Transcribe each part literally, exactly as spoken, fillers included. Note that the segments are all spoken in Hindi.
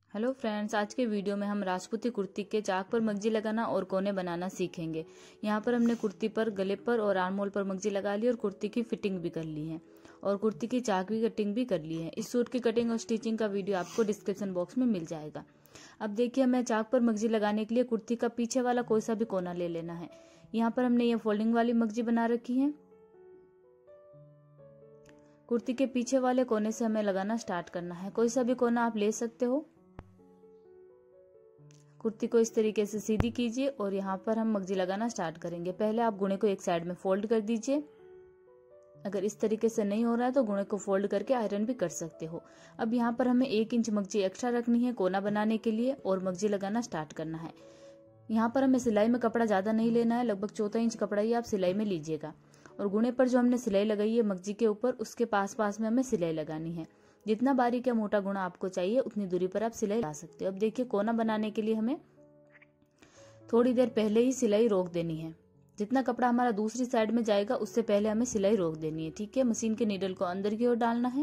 हेलो फ्रेंड्स, आज के वीडियो में हम राजपूती कुर्ती के चाक पर मगजी लगाना और कोने बनाना सीखेंगे। यहाँ पर हमने कुर्ती पर गले पर और आर्म होल पर मगजी लगा ली और कुर्ती की फिटिंग भी कर ली है और कुर्ती की चाक की कटिंग भी कर ली है। इस सूट की कटिंग और स्टिचिंग का वीडियो आपको डिस्क्रिप्शन बॉक्स में मिल जाएगा। अब देखिए, हमें चाक पर मगजी लगाने के लिए कुर्ती का पीछे वाला कोई सा भी कोना ले लेना है। यहाँ पर हमने ये फोल्डिंग वाली मगजी बना रखी है। कुर्ती के पीछे वाले कोने से हमें लगाना स्टार्ट करना है। कोई सा भी कोना आप ले सकते हो। कुर्ती को इस तरीके से सीधी कीजिए और यहाँ पर हम मगजी लगाना स्टार्ट करेंगे। पहले आप गुणे को एक साइड में फोल्ड कर दीजिए। अगर इस तरीके से नहीं हो रहा है तो गुणे को फोल्ड करके आयरन भी कर सकते हो। अब यहाँ पर हमें एक इंच मगजी एक्स्ट्रा रखनी है कोना बनाने के लिए और मगजी लगाना स्टार्ट करना है। यहाँ पर हमें सिलाई में कपड़ा ज्यादा नहीं लेना है, लगभग चौथा इंच कपड़ा ही आप सिलाई में लीजिएगा। और गुणे पर जो हमने सिलाई लगाई है मगजी के ऊपर, उसके पास पास में हमें सिलाई लगानी है। जितना बारीक या मोटा गुणा आपको चाहिए उतनी दूरी पर आप सिलाई ला सकते हो। अब देखिए, कोना बनाने के लिए हमें थोड़ी देर पहले ही सिलाई रोक देनी है। जितना कपड़ा हमारा दूसरी साइड में जाएगा उससे पहले हमें सिलाई रोक देनी है। ठीक है, मशीन के नीडल को अंदर की ओर डालना है,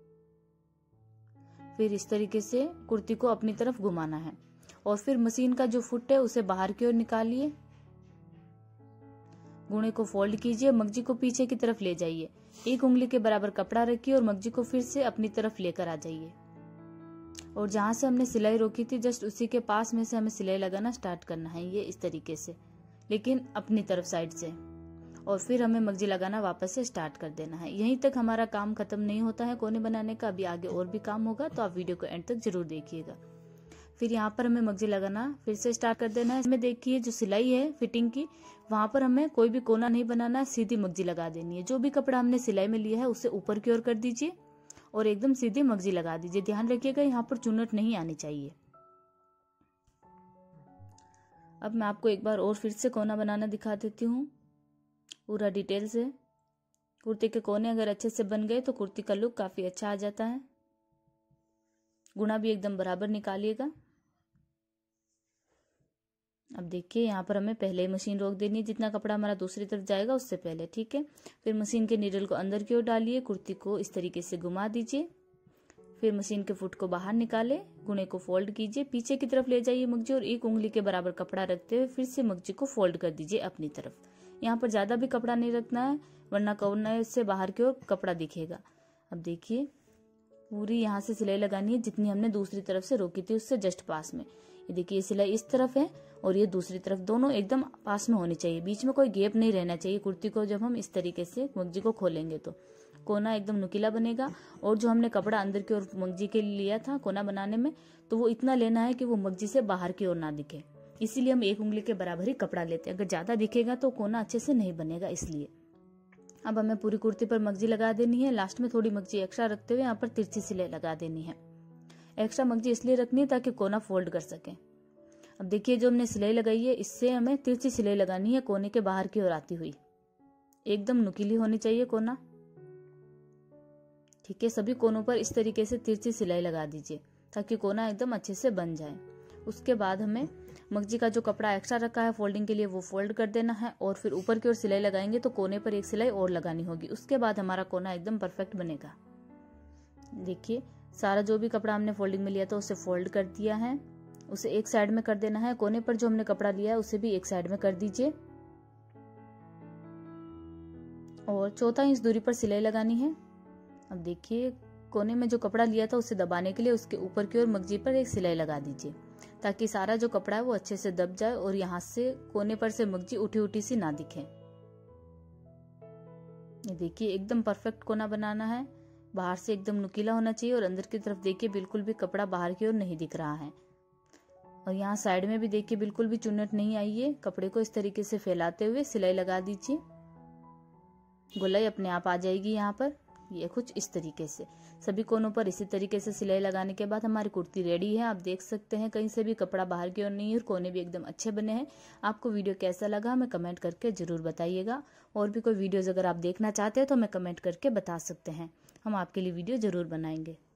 फिर इस तरीके से कुर्ती को अपनी तरफ घुमाना है और फिर मशीन का जो फुट है उसे बाहर की ओर निकालिए। गुणे को फोल्ड कीजिए, मगजी को पीछे की तरफ ले जाइए, एक उंगली के बराबर कपड़ा रखिए और मगजी को फिर से अपनी तरफ लेकर आ जाइए और जहां से हमने सिलाई रोकी थी जस्ट उसी के पास में से हमें सिलाई लगाना स्टार्ट करना है। ये इस तरीके से, लेकिन अपनी तरफ साइड से, और फिर हमें मगजी लगाना वापस से स्टार्ट कर देना है। यहीं तक हमारा काम खत्म नहीं होता है कोने बनाने का, अभी आगे और भी काम होगा, तो आप वीडियो को एंड तक जरूर देखिएगा। फिर यहाँ पर हमें मगजी लगाना फिर से स्टार्ट कर देना है। इसमें देखिए, जो सिलाई है फिटिंग की, वहां पर हमें कोई भी कोना नहीं बनाना है, सीधी मगजी लगा देनी है। जो भी कपड़ा हमने सिलाई में लिया है उसे ऊपर की ओर कर दीजिए और एकदम सीधी मगजी लगा दीजिए। ध्यान रखिएगा, यहाँ पर चुन्नट नहीं आनी चाहिए। अब मैं आपको एक बार और फिर से कोना बनाना दिखा देती हूँ पूरा डिटेल से। कुर्ती के कोने अगर अच्छे से बन गए तो कुर्ती का लुक काफी अच्छा आ जाता है। गुणा भी एकदम बराबर निकालिएगा। अब देखिए, यहाँ पर हमें पहले ही मशीन रोक देनी है, जितना कपड़ा हमारा दूसरी तरफ जाएगा उससे पहले। ठीक है, फिर मशीन के नीडल को अंदर की ओर डालिए, कुर्ती को इस तरीके से घुमा दीजिए, फिर मशीन के फुट को बाहर निकाले, गुणे को फोल्ड कीजिए, पीछे की तरफ ले जाइए मगजी और एक उंगली के बराबर कपड़ा रखते हुए फिर से मगजी को फोल्ड कर दीजिए अपनी तरफ। यहाँ पर ज्यादा भी कपड़ा नहीं रखना है, वरना कोने से बाहर की ओर कपड़ा दिखेगा। अब देखिए, पूरी यहाँ से सिलाई लगानी है जितनी हमने दूसरी तरफ से रोकी थी उससे जस्ट पास में। ये देखिए, सिलाई इस तरफ है और ये दूसरी तरफ, दोनों एकदम पास में होनी चाहिए, बीच में कोई गैप नहीं रहना चाहिए कुर्ती को। जब हम इस तरीके से मगजी को खोलेंगे तो कोना एकदम नुकीला बनेगा। और जो हमने कपड़ा अंदर की ओर मगजी के लिए लिया था कोना बनाने में, तो वो इतना लेना है कि वो मगजी से बाहर की ओर ना दिखे। इसीलिए हम एक उंगली के बराबर ही कपड़ा लेते हैं। अगर ज्यादा दिखेगा तो कोना अच्छे से नहीं बनेगा, इसलिए। अब हमें पूरी कुर्ती पर मगजी लगा देनी है। लास्ट में थोड़ी मगजी एक्स्ट्रा रखते हुए यहाँ पर तिरछी सिलाई लगा देनी है। एक्स्ट्रा मगजी इसलिए रखनी है ताकि कोना फोल्ड कर सके। अब देखिए, जो हमने सिलाई लगाई है इससे हमें तिरछी सिलाई लगानी है कोने के बाहर की ओर आती हुई। एकदम नुकीली होनी चाहिए कोना। ठीक है, सभी कोनों पर इस तरीके से तिरछी सिलाई लगा दीजिए ताकि कोना एकदम अच्छे से बन जाए। उसके बाद हमें मगजी का जो कपड़ा एक्स्ट्रा रखा है फोल्डिंग के लिए वो फोल्ड कर देना है और फिर ऊपर की ओर सिलाई लगाएंगे तो कोने पर एक सिलाई और लगानी होगी। उसके बाद हमारा कोना एकदम परफेक्ट बनेगा। देखिए, सारा जो भी कपड़ा हमने फोल्डिंग में लिया था उसे फोल्ड कर दिया है, उसे एक साइड में कर देना है। कोने पर जो हमने कपड़ा लिया है उसे भी एक साइड में कर दीजिए और चौथा इंच दूरी पर सिलाई लगानी है। अब देखिए, कोने में जो कपड़ा लिया था उसे दबाने के लिए उसके ऊपर की ओर मगजी पर एक सिलाई लगा दीजिए ताकि सारा जो कपड़ा है वो अच्छे से दब जाए और यहाँ से कोने पर से मगजी उठी उठी सी ना दिखे। ये देखिए, एकदम परफेक्ट कोना बनाना है। बाहर से एकदम नुकीला होना चाहिए और अंदर की तरफ देखिए बिल्कुल भी कपड़ा बाहर की ओर नहीं दिख रहा है। और यहाँ साइड में भी देखिए बिल्कुल भी चुन्नट नहीं आई है। कपड़े को इस तरीके से फैलाते हुए सिलाई लगा दीजिए, गोलाई अपने आप आ जाएगी। यहाँ पर ये कुछ इस तरीके से सभी कोनों पर इसी तरीके से सिलाई लगाने के बाद हमारी कुर्ती रेडी है। आप देख सकते हैं कहीं से भी कपड़ा बाहर की ओर नहीं है और कोने भी एकदम अच्छे बने हैं। आपको वीडियो कैसा लगा हमें कमेंट करके जरूर बताइएगा। और भी कोई वीडियोज अगर आप देखना चाहते हैं तो हमें कमेंट करके बता सकते हैं, हम आपके लिए वीडियो जरूर बनाएंगे।